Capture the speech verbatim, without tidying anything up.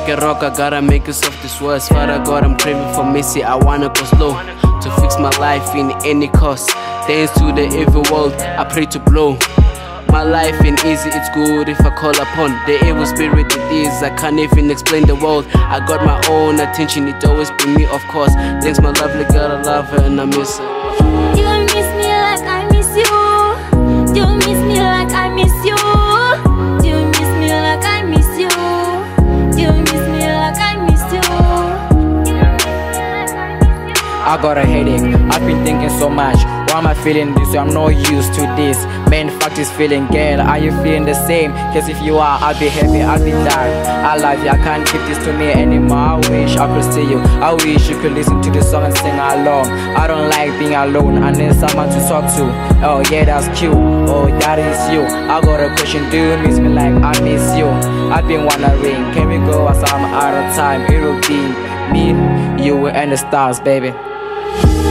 like a rock, I gotta make it soft, this words. Father God, I'm craving for mercy, I wanna go slow to fix my life in any cost. Thanks to the evil world, I pray to blow my life ain't easy, it's good if I call upon the evil spirit it is. I can't even explain the world. I got my own attention, it always bring me, of course. Thanks my lovely girl, I love her and I miss her. You miss me like I miss you. You miss me like I miss you. You miss me like I miss you. You miss me like I miss you. I got a headache, I've been thinking so much. Why am I feeling this way? I'm not used to this. Man, fuck this feeling, girl. Are you feeling the same? Cause if you are, I'll be happy, I'll be glad. I love you, I can't keep this to me anymore. I wish I could see you. I wish you could listen to the song and sing along. I don't like being alone, I need someone to talk to. Oh yeah, that's cute. Oh, that is you. I got a question, do you miss me like I miss you? I've been wondering, can we go as I'm out of time? It'll be me, you and the stars, baby.